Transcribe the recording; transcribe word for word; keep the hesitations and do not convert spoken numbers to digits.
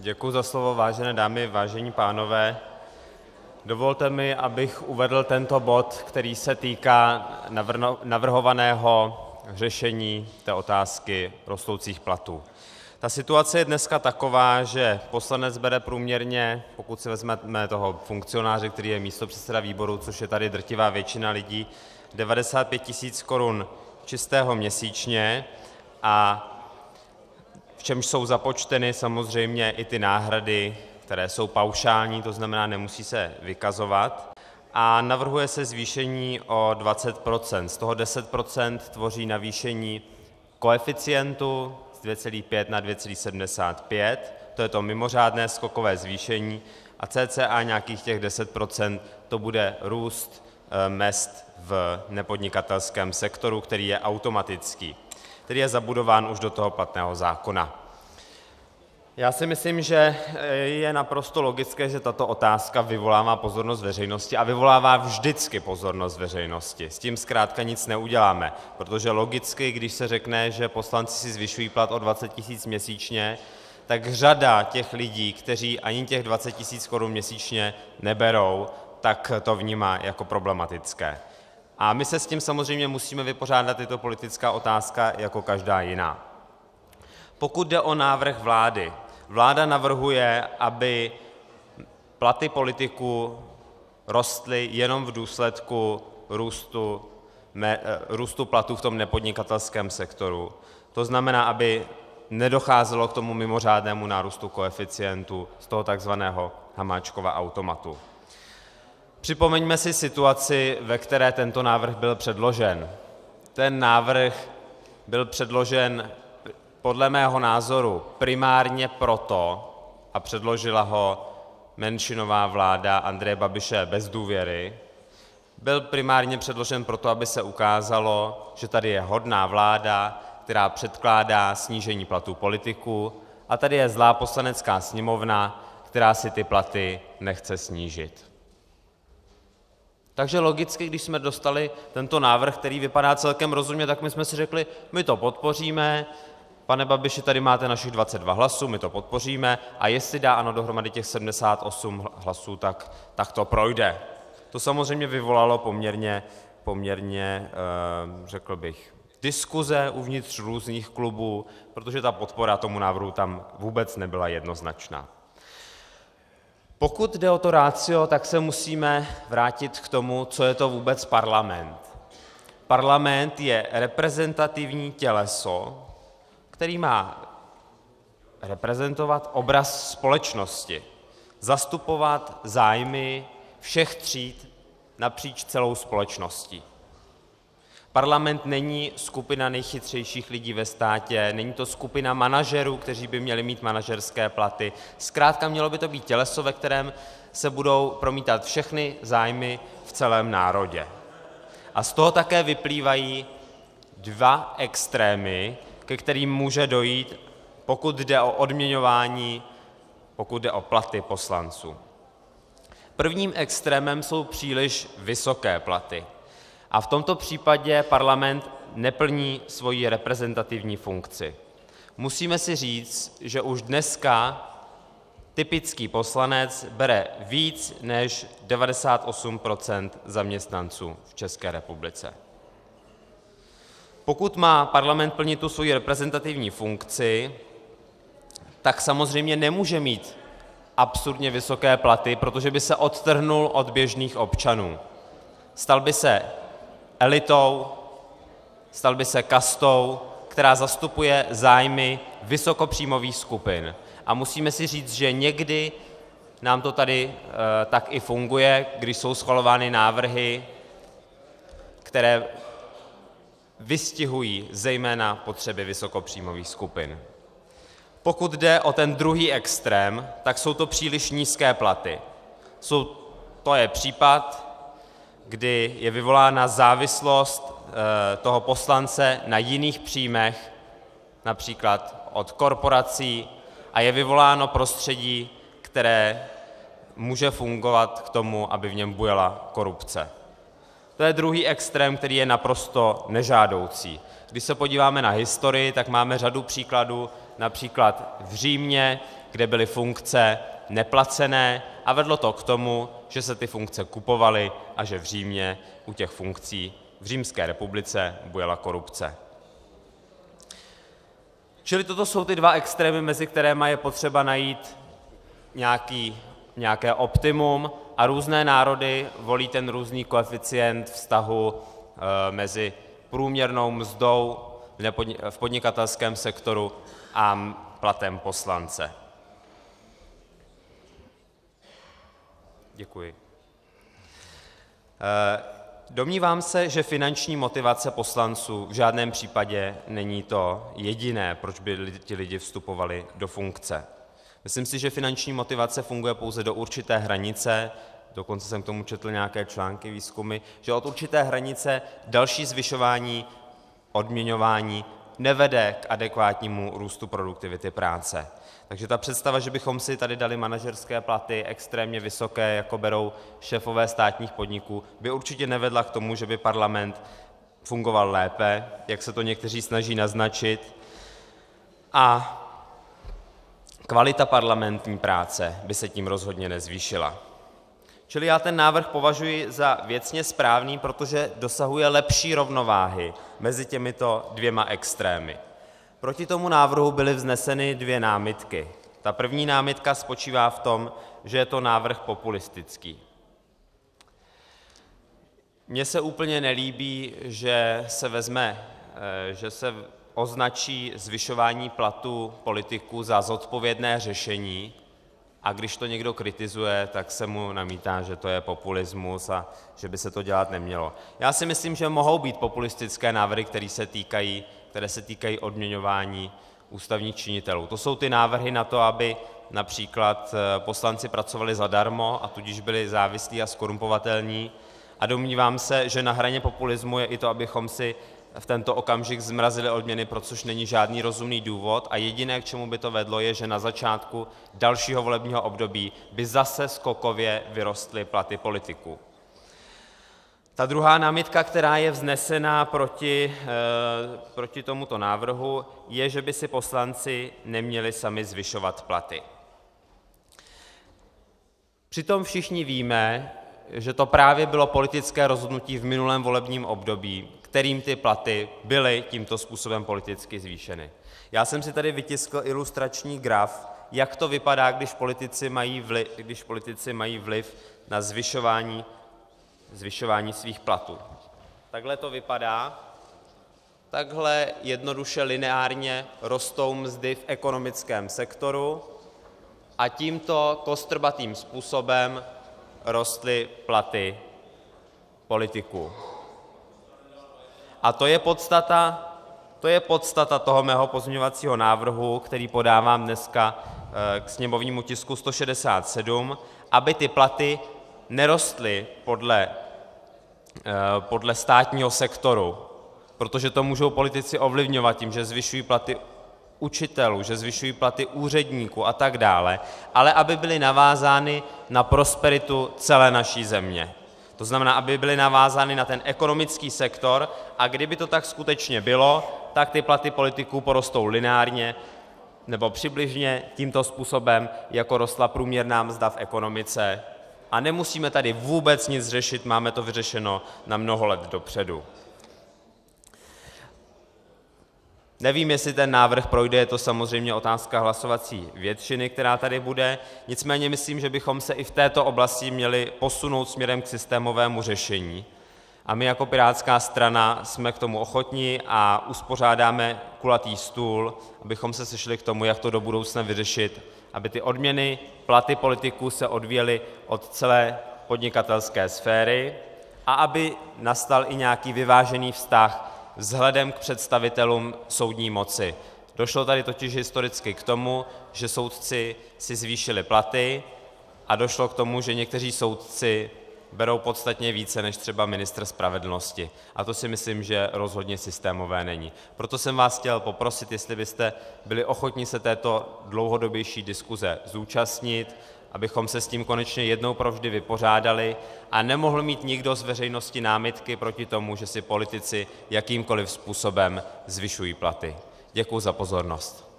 Děkuji za slovo, vážené dámy, vážení pánové. Dovolte mi, abych uvedl tento bod, který se týká navrhovaného řešení té otázky rostoucích platů. Ta situace je dneska taková, že poslanec bere průměrně, pokud si vezmeme toho funkcionáře, který je místopředseda výboru, což je tady drtivá většina lidí, devadesát pět tisíc korun čistého měsíčně, a v čemž jsou započteny samozřejmě i ty náhrady, které jsou paušální, to znamená, nemusí se vykazovat, a navrhuje se zvýšení o dvacet procent. Z toho deset procent tvoří navýšení koeficientu z dvě celá pět na dvě celá sedmdesát pět, to je to mimořádné skokové zvýšení, a cca nějakých těch deset procent to bude růst mezd v nepodnikatelském sektoru, který je automatický, který je zabudován už do toho platného zákona. Já si myslím, že je naprosto logické, že tato otázka vyvolává pozornost veřejnosti a vyvolává vždycky pozornost veřejnosti. S tím zkrátka nic neuděláme, protože logicky, když se řekne, že poslanci si zvyšují plat o dvacet tisíc měsíčně, tak řada těch lidí, kteří ani těch dvacet tisíc korun měsíčně neberou, tak to vnímá jako problematické. A my se s tím samozřejmě musíme vypořádat, je to politická otázka jako každá jiná. Pokud jde o návrh vlády, vláda navrhuje, aby platy politiků rostly jenom v důsledku růstu, růstu platů v tom nepodnikatelském sektoru. To znamená, aby nedocházelo k tomu mimořádnému nárůstu koeficientu z toho takzvaného Hamáčkova automatu. Připomeňme si situaci, ve které tento návrh byl předložen. Ten návrh byl předložen podle mého názoru primárně proto, a předložila ho menšinová vláda Andreje Babiše bez důvěry, byl primárně předložen proto, aby se ukázalo, že tady je hodná vláda, která předkládá snížení platů politiků, a tady je zlá Poslanecká sněmovna, která si ty platy nechce snížit. Takže logicky, když jsme dostali tento návrh, který vypadá celkem rozumně, tak my jsme si řekli, my to podpoříme, pane Babiši, tady máte našich dvacet dva hlasů, my to podpoříme, a jestli dá ANO dohromady těch sedmdesát osm hlasů, tak, tak to projde. To samozřejmě vyvolalo poměrně, poměrně řekl bych, diskuze uvnitř různých klubů, protože ta podpora tomu návrhu tam vůbec nebyla jednoznačná. Pokud jde o to ratio, tak se musíme vrátit k tomu, co je to vůbec parlament. Parlament je reprezentativní těleso, který má reprezentovat obraz společnosti, zastupovat zájmy všech tříd napříč celou společností. Parlament není skupina nejchytřejších lidí ve státě, není to skupina manažerů, kteří by měli mít manažerské platy. Zkrátka mělo by to být těleso, ve kterém se budou promítat všechny zájmy v celém národě. A z toho také vyplývají dva extrémy, ke kterým může dojít, pokud jde o odměňování, pokud jde o platy poslanců. Prvním extrémem jsou příliš vysoké platy. A v tomto případě parlament neplní svoji reprezentativní funkci. Musíme si říct, že už dneska typický poslanec bere víc než devadesát osm procent zaměstnanců v České republice. Pokud má parlament plnit tu svoji reprezentativní funkci, tak samozřejmě nemůže mít absurdně vysoké platy, protože by se odtrhnul od běžných občanů. Stal by se elitou, stal by se kastou, která zastupuje zájmy vysokopříjmových skupin. A musíme si říct, že někdy nám to tady e, tak i funguje, když jsou schvalovány návrhy, které vystihují zejména potřeby vysokopříjmových skupin. Pokud jde o ten druhý extrém, tak jsou to příliš nízké platy. Jsou, to je případ, kdy je vyvolána závislost e, toho poslance na jiných příjmech, například od korporací, a je vyvoláno prostředí, které může fungovat k tomu, aby v něm bujela korupce. To je druhý extrém, který je naprosto nežádoucí. Když se podíváme na historii, tak máme řadu příkladů, například v Římě, kde byly funkce neplacené a vedlo to k tomu, že se ty funkce kupovaly a že v Římě u těch funkcí v Římské republice bujela korupce. Čili toto jsou ty dva extrémy, mezi kterými je potřeba najít nějaký, nějaké optimum, a různé národy volí ten různý koeficient vztahu e, mezi průměrnou mzdou v podnikatelském sektoru a platem poslance. Děkuji. E, Domnívám se, že finanční motivace poslanců v žádném případě není to jediné, proč by ti lidi vstupovali do funkce. Myslím si, že finanční motivace funguje pouze do určité hranice, dokonce jsem k tomu četl nějaké články, výzkumy, že od určité hranice další zvyšování odměňování nevede k adekvátnímu růstu produktivity práce. Takže ta představa, že bychom si tady dali manažerské platy extrémně vysoké, jako berou šéfové státních podniků, by určitě nevedla k tomu, že by parlament fungoval lépe, jak se to někteří snaží naznačit, a kvalita parlamentní práce by se tím rozhodně nezvýšila. Čili já ten návrh považuji za věcně správný, protože dosahuje lepší rovnováhy mezi těmito dvěma extrémy. Proti tomu návrhu byly vzneseny dvě námitky. Ta první námitka spočívá v tom, že je to návrh populistický. Mně se úplně nelíbí, že se vezme, že se označí zvyšování platů politiků za zodpovědné řešení, a když to někdo kritizuje, tak se mu namítá, že to je populismus a že by se to dělat nemělo. Já si myslím, že mohou být populistické návrhy, které se týkají, které se týkají odměňování ústavních činitelů. To jsou ty návrhy na to, aby například poslanci pracovali zadarmo a tudíž byli závislí a zkorumpovatelní. A domnívám se, že na hraně populismu je i to, abychom si v tento okamžik zmrazili odměny, pro což není žádný rozumný důvod, a jediné, k čemu by to vedlo, je, že na začátku dalšího volebního období by zase skokově vyrostly platy politiků. Ta druhá námitka, která je vznesena proti, e, proti tomuto návrhu, je, že by si poslanci neměli sami zvyšovat platy. Přitom všichni víme, že to právě bylo politické rozhodnutí v minulém volebním období, kterým ty platy byly tímto způsobem politicky zvýšeny. Já jsem si tady vytiskl ilustrační graf, jak to vypadá, když politici mají vliv, když politici mají vliv na zvyšování, zvyšování svých platů. Takhle to vypadá. Takhle jednoduše lineárně rostou mzdy v ekonomickém sektoru a tímto kostrbatým způsobem rostly platy politiků. A to je podstata, to je podstata toho mého pozměňovacího návrhu, který podávám dneska k sněmovnímu tisku sto šedesát sedm, aby ty platy nerostly podle, podle státního sektoru, protože to můžou politici ovlivňovat tím, že zvyšují platy učitelů, že zvyšují platy úředníků a tak dále, ale aby byly navázány na prosperitu celé naší země. To znamená, aby byly navázány na ten ekonomický sektor, a kdyby to tak skutečně bylo, tak ty platy politiků porostou lineárně nebo přibližně tímto způsobem, jako rostla průměrná mzda v ekonomice, a nemusíme tady vůbec nic řešit, máme to vyřešeno na mnoho let dopředu. Nevím, jestli ten návrh projde, je to samozřejmě otázka hlasovací většiny, která tady bude, nicméně myslím, že bychom se i v této oblasti měli posunout směrem k systémovému řešení. A my jako Pirátská strana jsme k tomu ochotní a uspořádáme kulatý stůl, abychom se sešli k tomu, jak to do budoucna vyřešit, aby ty odměny, platy politiků se odvíjely od celé podnikatelské sféry a aby nastal i nějaký vyvážený vztah vzhledem k představitelům soudní moci. Došlo tady totiž historicky k tomu, že soudci si zvýšili platy, a došlo k tomu, že někteří soudci berou podstatně více než třeba ministr spravedlnosti. A to si myslím, že rozhodně systémové není. Proto jsem vás chtěl poprosit, jestli byste byli ochotni se této dlouhodobější diskuze zúčastnit, abychom se s tím konečně jednou provždy vypořádali a nemohl mít nikdo z veřejnosti námitky proti tomu, že si politici jakýmkoliv způsobem zvyšují platy. Děkuji za pozornost.